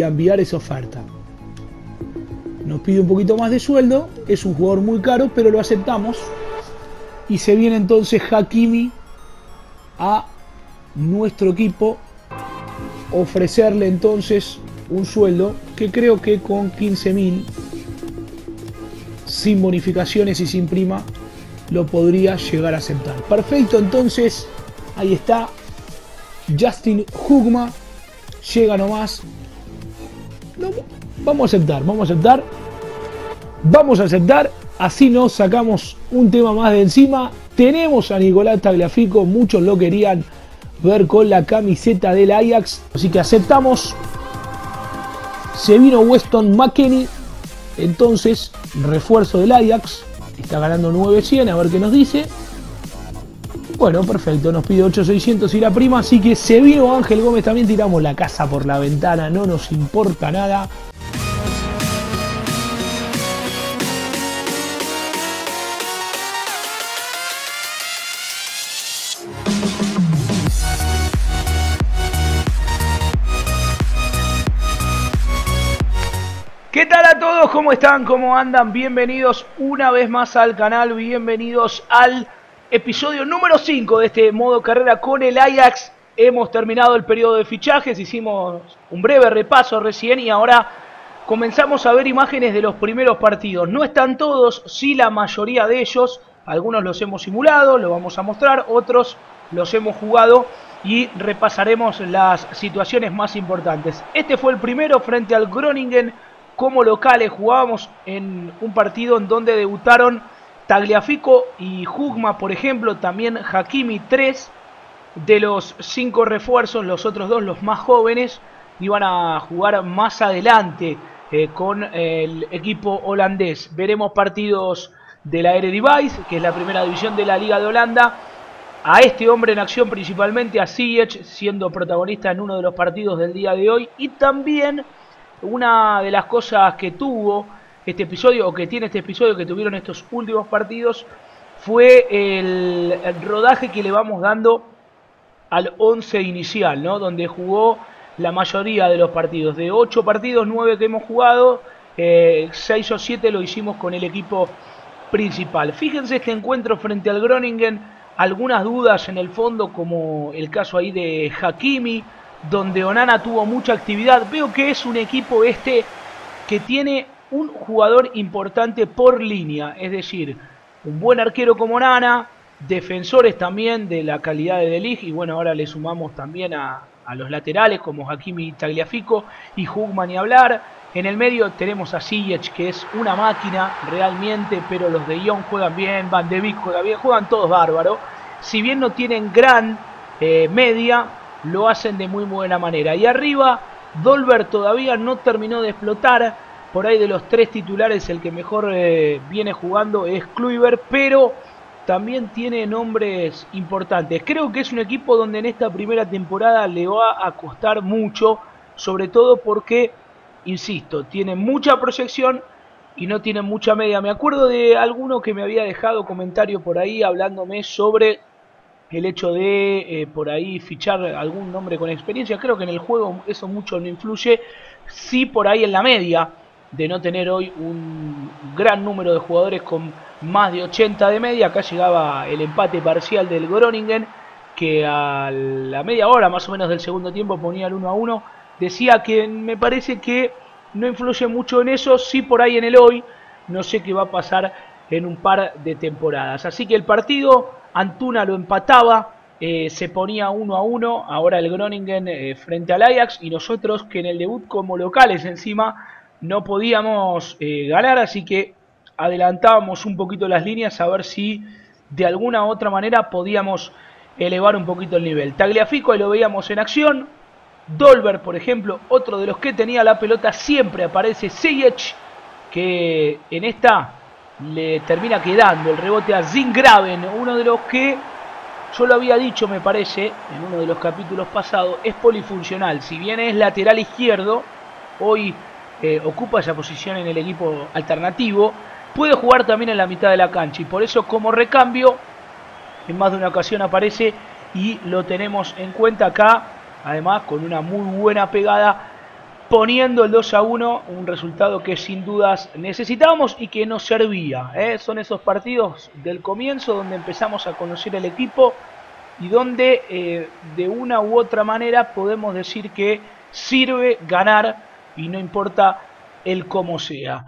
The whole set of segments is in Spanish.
y a enviar esa oferta. Nos pide un poquito más de sueldo, es un jugador muy caro, pero lo aceptamos. Y se viene entonces Hakimi a nuestro equipo, ofrecerle entonces un sueldo que creo que con 15.000, sin bonificaciones y sin prima, lo podría llegar a aceptar. Perfecto, entonces ahí está Justin Hugma, llega nomás. No, vamos a aceptar, así nos sacamos un tema más de encima. Tenemos a Nicolás Tagliafico, muchos lo querían ver con la camiseta del Ajax, así que aceptamos. Se vino Weston McKennie, entonces refuerzo del Ajax, está ganando 900, a ver qué nos dice. Bueno, perfecto, nos pide 8.600 y la prima, así que se vino Ángel Gómez, también tiramos la casa por la ventana, no nos importa nada. ¿Qué tal a todos? ¿Cómo están? ¿Cómo andan? Bienvenidos una vez más al canal, bienvenidos al episodio número 5 de este modo carrera con el Ajax. Hemos terminado el periodo de fichajes, hicimos un breve repaso recién y ahora comenzamos a ver imágenes de los primeros partidos. No están todos, sí la mayoría de ellos, algunos los hemos simulado, lo vamos a mostrar, otros los hemos jugado y repasaremos las situaciones más importantes. Este fue el primero frente al Groningen. Como locales jugábamos en un partido en donde debutaron Tagliafico y Hugma, por ejemplo, también Hakimi. 3 de los 5 refuerzos, los otros 2, los más jóvenes, iban a jugar más adelante con el equipo holandés. Veremos partidos de la Eredivisie, que es la primera división de la Liga de Holanda. A este hombre en acción principalmente, a Ziyech, siendo protagonista en uno de los partidos del día de hoy. Y también una de las cosas que tuvo este episodio, o que tiene este episodio, que tuvieron estos últimos partidos, fue el rodaje que le vamos dando al 11 inicial, ¿no? Donde jugó la mayoría de los partidos. De 8 partidos, 9 que hemos jugado, 6 o 7 lo hicimos con el equipo principal. Fíjense este encuentro frente al Groningen, algunas dudas en el fondo, como el caso ahí de Hakimi, donde Onana tuvo mucha actividad. Veo que es un equipo que tiene un jugador importante por línea, es decir, un buen arquero como Onana, defensores también de la calidad de De Ligt, y bueno, ahora le sumamos también a los laterales como Hakimi y Tagliafico, y Hugman ni hablar. En el medio tenemos a Ziyech, que es una máquina realmente, pero los de Jong juegan bien, Van de Beek juega bien, juegan todos bárbaro. Si bien no tienen gran media, lo hacen de muy buena manera. Y arriba, Dolberg todavía no terminó de explotar. Por ahí de los 3 titulares, el que mejor viene jugando es Kluivert, pero también tiene nombres importantes. Creo que es un equipo donde en esta primera temporada le va a costar mucho, sobre todo porque, insisto, tiene mucha proyección y no tiene mucha media. Me acuerdo de alguno que me había dejado comentario por ahí hablándome sobre el hecho de por ahí fichar algún nombre con experiencia. Creo que en el juego eso mucho no influye. Sí, por ahí en la media, de no tener hoy un gran número de jugadores con más de 80 de media. Acá llegaba el empate parcial del Groningen, que a la media hora más o menos del segundo tiempo ponía el 1-1. Decía que me parece que no influye mucho en eso. Sí, por ahí en el hoy, no sé qué va a pasar en un par de temporadas. Así que el partido, Antuna lo empataba, se ponía 1-1, ahora el Groningen frente al Ajax, y nosotros que en el debut como locales encima no podíamos ganar, así que adelantábamos un poquito las líneas a ver si de alguna u otra manera podíamos elevar un poquito el nivel. Tagliafico ahí lo veíamos en acción, Dolberg por ejemplo, otro de los que tenía la pelota, siempre aparece Ziyech, que en esta le termina quedando el rebote a Zingraven, uno de los que, yo lo había dicho me parece, en uno de los capítulos pasados, es polifuncional. Si bien es lateral izquierdo, hoy ocupa esa posición en el equipo alternativo, puede jugar también en la mitad de la cancha, y por eso como recambio, en más de una ocasión aparece, y lo tenemos en cuenta acá, además con una muy buena pegada poniendo el 2-1, un resultado que sin dudas necesitábamos y que nos servía. Son esos partidos del comienzo donde empezamos a conocer el equipo y donde de una u otra manera podemos decir que sirve ganar y no importa el cómo sea.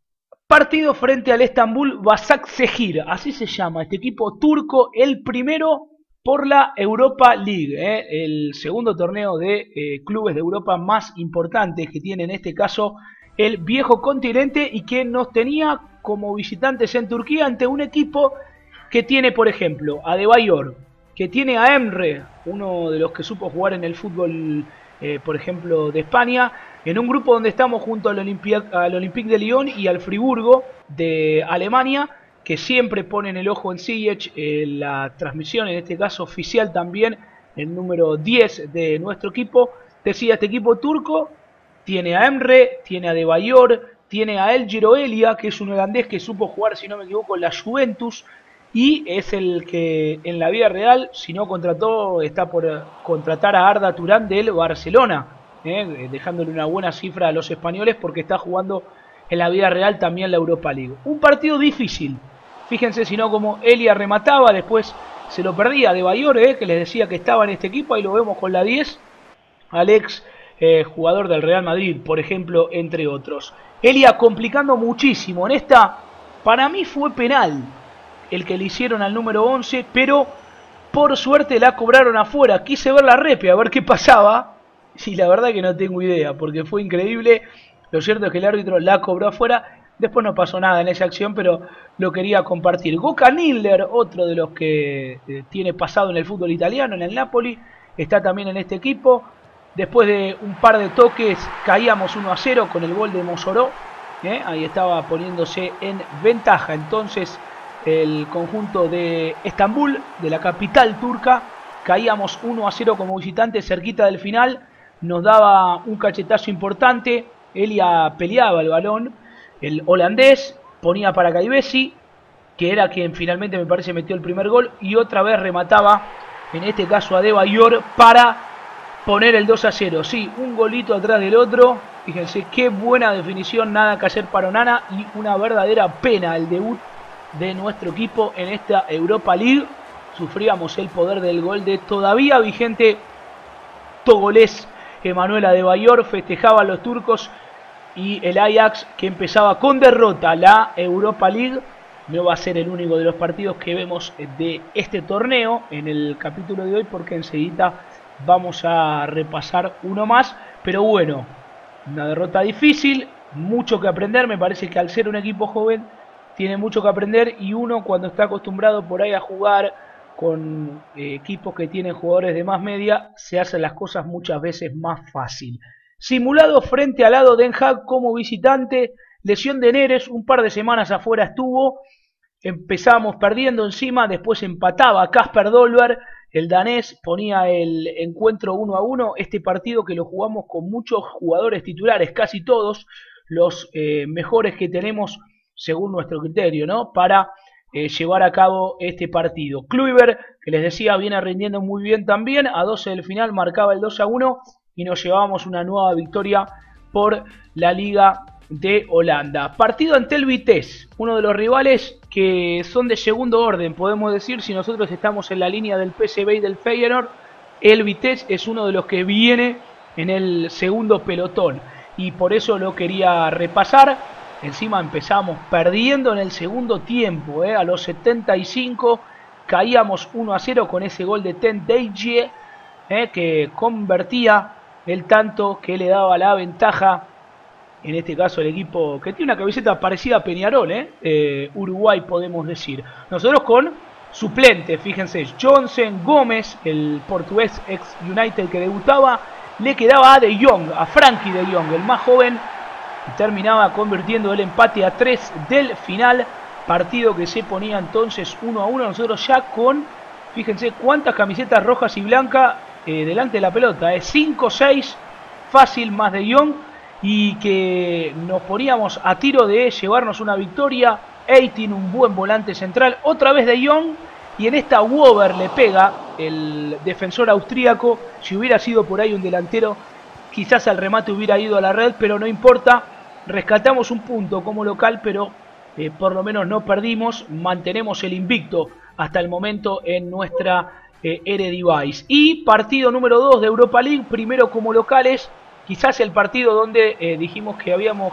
Partido frente al Estambul Başakşehir, así se llama este equipo turco, el primero por la Europa League, el segundo torneo de clubes de Europa más importante que tiene en este caso el viejo continente y que nos tenía como visitantes en Turquía ante un equipo que tiene, por ejemplo, a Adebayor, que tiene a Emre, uno de los que supo jugar en el fútbol, por ejemplo, de España, en un grupo donde estamos junto al Olympique de Lyon y al Friburgo de Alemania, que siempre ponen el ojo en Ziyech, la transmisión, en este caso oficial también, el número 10 de nuestro equipo. Decía, este equipo turco tiene a Emre, tiene a Adebayor, tiene a El Giroelia, que es un holandés que supo jugar, si no me equivoco, en la Juventus, y es el que en la vida real, si no contrató, está por contratar a Arda Turán del Barcelona, dejándole una buena cifra a los españoles porque está jugando en la vida real también la Europa League. Un partido difícil. Fíjense si no como Elia remataba, después se lo perdía de Bayor, que les decía que estaba en este equipo, ahí lo vemos con la 10, Alex, jugador del Real Madrid, por ejemplo, entre otros. Elia complicando muchísimo, en esta, para mí fue penal el que le hicieron al número 11, pero por suerte la cobraron afuera, quise ver la repe, a ver qué pasaba, y la verdad que no tengo idea, porque fue increíble. Lo cierto es que el árbitro la cobró afuera. Después no pasó nada en esa acción, pero lo quería compartir. Gökhan Inler, otro de los que tiene pasado en el fútbol italiano, en el Napoli, está también en este equipo. Después de un par de toques caíamos 1-0 con el gol de Mossoró. Ahí estaba poniéndose en ventaja entonces el conjunto de Estambul, de la capital turca. Caíamos 1-0 como visitantes cerquita del final. Nos daba un cachetazo importante. Elia peleaba el balón. El holandés ponía para Caivesi, que era quien finalmente me parece metió el primer gol, y otra vez remataba, en este caso a Adebayor, para poner el 2-0. Sí, un golito atrás del otro. Fíjense qué buena definición, nada que hacer para Onana, y una verdadera pena el debut de nuestro equipo en esta Europa League. Sufríamos el poder del gol de todavía vigente togolés Emmanuel Adebayor. Festejaban los turcos. Y el Ajax, que empezaba con derrota la Europa League, no va a ser el único de los partidos que vemos de este torneo en el capítulo de hoy, porque enseguida vamos a repasar uno más. Pero bueno, una derrota difícil, mucho que aprender. Me parece que al ser un equipo joven tiene mucho que aprender, y uno cuando está acostumbrado por ahí a jugar con equipos que tienen jugadores de más media, se hacen las cosas muchas veces más fácil. Simulado frente al lado Den Haag como visitante, lesión de Neres, un par de semanas afuera estuvo, empezamos perdiendo encima, después empataba Kasper Dolberg, el danés ponía el encuentro 1-1, este partido que lo jugamos con muchos jugadores titulares, casi todos, los mejores que tenemos según nuestro criterio, ¿no? Para llevar a cabo este partido. Kluivert, que les decía, viene rindiendo muy bien también, a 12 del final marcaba el 2-1, y nos llevábamos una nueva victoria por la Liga de Holanda. Partido ante el Vitesse, uno de los rivales que son de segundo orden, podemos decir. Si nosotros estamos en la línea del PSV y del Feyenoord, el Vitesse es uno de los que viene en el segundo pelotón, y por eso lo quería repasar. Encima empezamos perdiendo en el segundo tiempo, a los 75 caíamos 1-0 con ese gol de Ten Deije, que convertía el tanto que le daba la ventaja, en este caso el equipo que tiene una camiseta parecida a Peñarol, Uruguay podemos decir. Nosotros con suplentes, fíjense, Johnson, Gómez, el portugués ex United que debutaba, le quedaba a De Jong, a Frankie De Jong, el más joven, y terminaba convirtiendo el empate a 3 del final, partido que se ponía entonces 1-1, nosotros ya con, fíjense cuántas camisetas rojas y blancas delante de la pelota, 5-6 fácil más De Jong, y que nos poníamos a tiro de llevarnos una victoria. Eitin, un buen volante central, otra vez De Jong, y en esta Wober le pega el defensor austríaco. Si hubiera sido por ahí un delantero quizás el remate hubiera ido a la red, pero no importa, rescatamos un punto como local, pero por lo menos no perdimos, mantenemos el invicto hasta el momento en nuestra Eredivisie. Y partido número 2 de Europa League, primero como locales, quizás el partido donde dijimos que había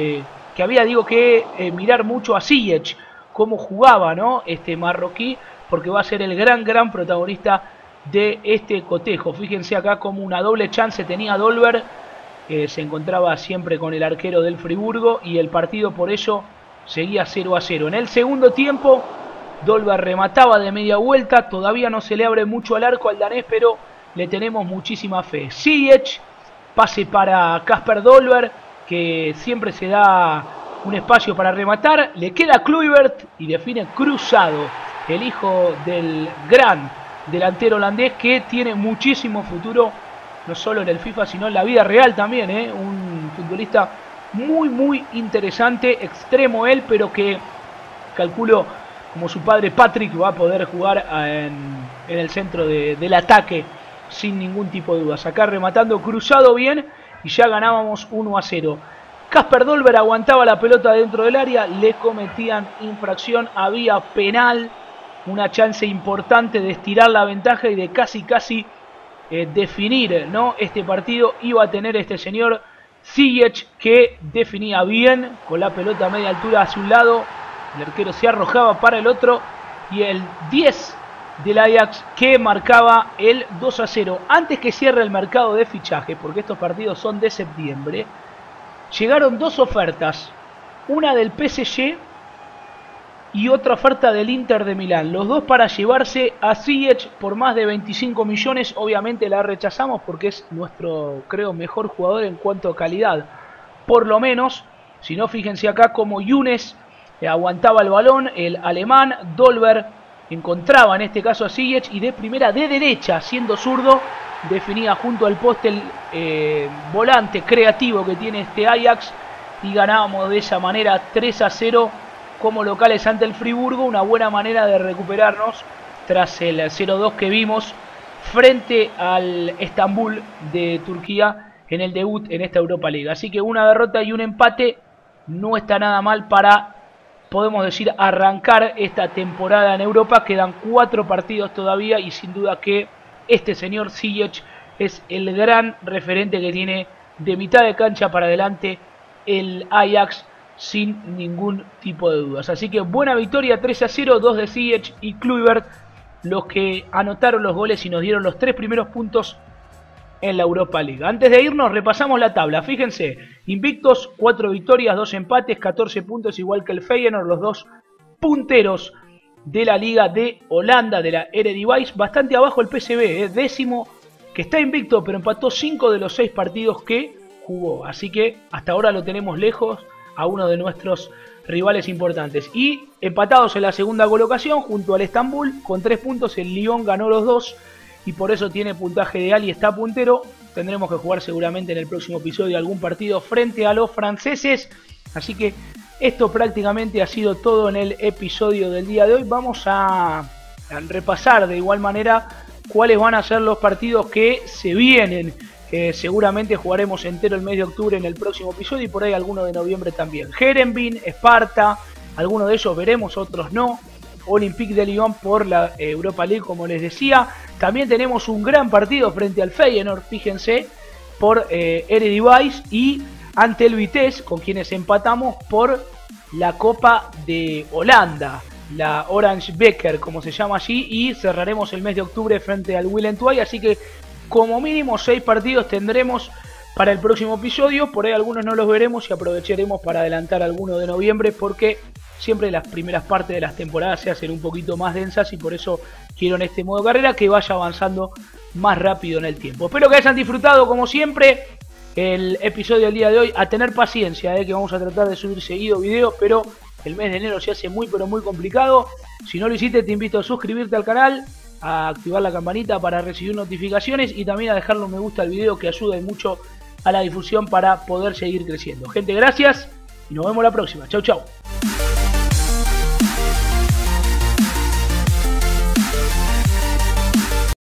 que mirar mucho a Ziyech, cómo jugaba, ¿no? Este marroquí, porque va a ser el gran protagonista de este cotejo. Fíjense acá como una doble chance tenía Dolber, se encontraba siempre con el arquero del Friburgo y el partido por ello seguía 0-0. En el segundo tiempo Dolber remataba de media vuelta, todavía no se le abre mucho al arco al danés, pero le tenemos muchísima fe. Ziyech, pase para Kasper Dolber, que siempre se da un espacio para rematar, le queda Kluivert y define cruzado, el hijo del gran delantero holandés que tiene muchísimo futuro, no solo en el FIFA sino en la vida real también, un futbolista muy interesante, extremo él, pero que calculo como su padre Patrick va a poder jugar en el centro del ataque sin ningún tipo de dudas. Acá rematando cruzado bien y ya ganábamos 1-0. Kasper Dolber aguantaba la pelota dentro del área, le cometían infracción, había penal, una chance importante de estirar la ventaja y de casi definir, ¿no? Este partido iba a tener este señor Ziyech, que definía bien con la pelota a media altura hacia un lado, el arquero se arrojaba para el otro y el 10 del Ajax que marcaba el 2-0. Antes que cierre el mercado de fichaje, porque estos partidos son de septiembre, llegaron dos ofertas, una del PSG y otra oferta del Inter de Milán, los dos para llevarse a Ziyech por más de 25 millones. Obviamente la rechazamos porque es nuestro, creo, mejor jugador en cuanto a calidad, por lo menos. Si no, fíjense acá como Younes aguantaba el balón, el alemán Dolber encontraba en este caso a Ziyech y de primera de derecha, siendo zurdo, definía junto al poste el volante creativo que tiene este Ajax y ganábamos de esa manera 3-0 como locales ante el Friburgo. Una buena manera de recuperarnos tras el 0-2 que vimos frente al Estambul de Turquía en el debut en esta Europa League. Así que una derrota y un empate no está nada mal para, podemos decir, arrancar esta temporada en Europa. Quedan 4 partidos todavía y sin duda que este señor Ziyech es el gran referente que tiene de mitad de cancha para adelante el Ajax, sin ningún tipo de dudas. Así que buena victoria, 3-0, 2 de Ziyech y Kluivert, los que anotaron los goles y nos dieron los 3 primeros puntos en la Europa League. Antes de irnos repasamos la tabla. Fíjense, invictos, 4 victorias, 2 empates, 14 puntos, igual que el Feyenoord, los dos punteros de la Liga de Holanda, de la Eredivisie. Bastante abajo el PSV, décimo, que está invicto, pero empató 5 de los 6 partidos que jugó. Así que hasta ahora lo tenemos lejos a uno de nuestros rivales importantes. Y empatados en la segunda colocación junto al Estambul con 3 puntos. El Lyon ganó los 2 y por eso tiene puntaje ideal y está puntero. Tendremos que jugar seguramente en el próximo episodio algún partido frente a los franceses. Así que esto prácticamente ha sido todo en el episodio del día de hoy. Vamos a repasar de igual manera cuáles van a ser los partidos que se vienen. Seguramente jugaremos entero el mes de octubre en el próximo episodio y por ahí alguno de noviembre también. Herenveen, Esparta, algunos de ellos veremos, otros no. Olympique de Lyon por la Europa League, como les decía. También tenemos un gran partido frente al Feyenoord, fíjense, por Eredivisie y ante el Vitesse, con quienes empatamos por la Copa de Holanda, la Orange Beker, como se llama allí, y cerraremos el mes de octubre frente al Willem II, así que como mínimo 6 partidos tendremos para el próximo episodio. Por ahí algunos no los veremos y aprovecharemos para adelantar alguno de noviembre, porque siempre las primeras partes de las temporadas se hacen un poquito más densas y por eso quiero en este modo carrera que vaya avanzando más rápido en el tiempo. Espero que hayan disfrutado como siempre el episodio del día de hoy. A tener paciencia, que vamos a tratar de subir seguido videos, pero el mes de enero se hace muy complicado. Si no lo hiciste, te invito a suscribirte al canal, a activar la campanita para recibir notificaciones y también a dejarle un me gusta al video, que ayuda mucho a la difusión para poder seguir creciendo. Gente, gracias y nos vemos la próxima. Chau.